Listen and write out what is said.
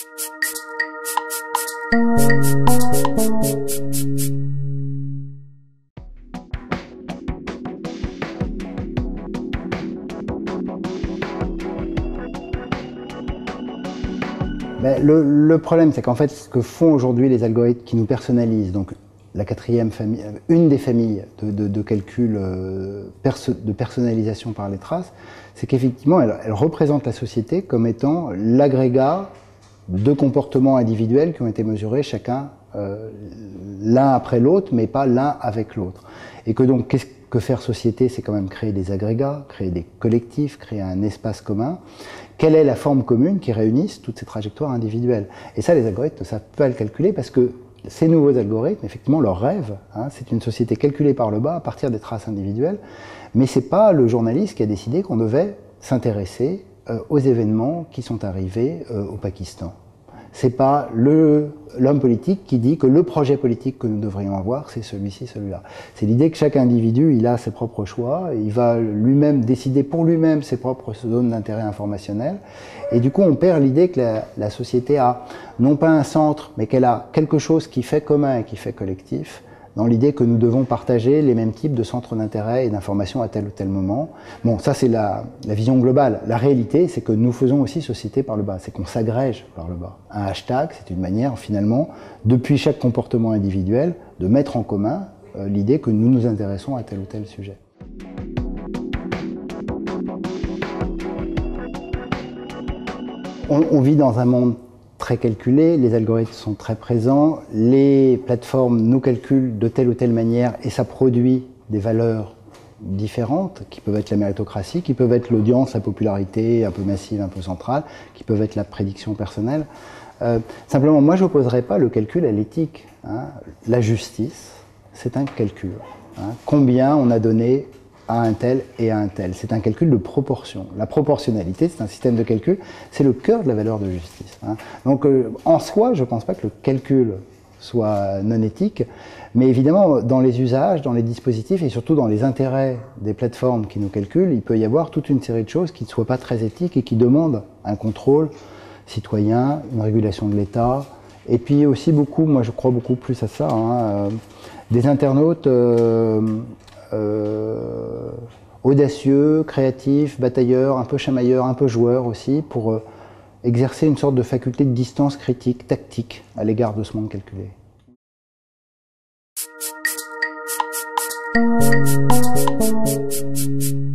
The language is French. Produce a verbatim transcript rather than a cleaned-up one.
Ben, le, le problème, c'est qu'en fait, ce que font aujourd'hui les algorithmes qui nous personnalisent, donc la quatrième famille, une des familles de, de, de calcul euh, perso, de personnalisation par les traces, c'est qu'effectivement, elle, elle représente la société comme étant l'agrégat de comportements individuels qui ont été mesurés chacun euh, l'un après l'autre, mais pas l'un avec l'autre. Et que donc, qu'est-ce que faire société, c'est quand même créer des agrégats, créer des collectifs, créer un espace commun. Quelle est la forme commune qui réunisse toutes ces trajectoires individuelles? Et ça, les algorithmes ne savent pas le calculer parce que ces nouveaux algorithmes, effectivement, leur rêve, hein, c'est une société calculée par le bas à partir des traces individuelles, mais c'est pas le journaliste qui a décidé qu'on devait s'intéresser euh, aux événements qui sont arrivés euh, au Pakistan. C'est pas l'homme politique qui dit que le projet politique que nous devrions avoir, c'est celui-ci, celui-là. C'est l'idée que chaque individu, il a ses propres choix, il va lui-même décider pour lui-même ses propres zones d'intérêt informationnel. Et du coup, on perd l'idée que la, la société a non pas un centre, mais qu'elle a quelque chose qui fait commun et qui fait collectif, dans l'idée que nous devons partager les mêmes types de centres d'intérêt et d'information à tel ou tel moment. Bon, ça c'est la, la vision globale. La réalité, c'est que nous faisons aussi société par le bas, c'est qu'on s'agrège par le bas. Un hashtag, c'est une manière finalement, depuis chaque comportement individuel, de mettre en commun euh, l'idée que nous nous intéressons à tel ou tel sujet. On, on vit dans un monde très calculé, les algorithmes sont très présents, les plateformes nous calculent de telle ou telle manière et ça produit des valeurs différentes qui peuvent être la méritocratie, qui peuvent être l'audience, la popularité un peu massive, un peu centrale, qui peuvent être la prédiction personnelle. Euh, simplement, moi je n'opposerais pas le calcul à l'éthique. Hein. La justice, c'est un calcul. Hein. Combien on a donné à un tel et à un tel. C'est un calcul de proportion. La proportionnalité, c'est un système de calcul, c'est le cœur de la valeur de justice. Hein. Donc euh, en soi, je ne pense pas que le calcul soit non éthique, mais évidemment, dans les usages, dans les dispositifs et surtout dans les intérêts des plateformes qui nous calculent, il peut y avoir toute une série de choses qui ne soient pas très éthiques et qui demandent un contrôle citoyen, une régulation de l'État, et puis aussi beaucoup, moi je crois beaucoup plus à ça, hein, euh, des internautes euh, Euh, audacieux, créatifs, batailleurs, un peu chamailleurs, un peu joueurs aussi, pour euh, exercer une sorte de faculté de distance critique, tactique, à l'égard de ce monde calculé. Thank you.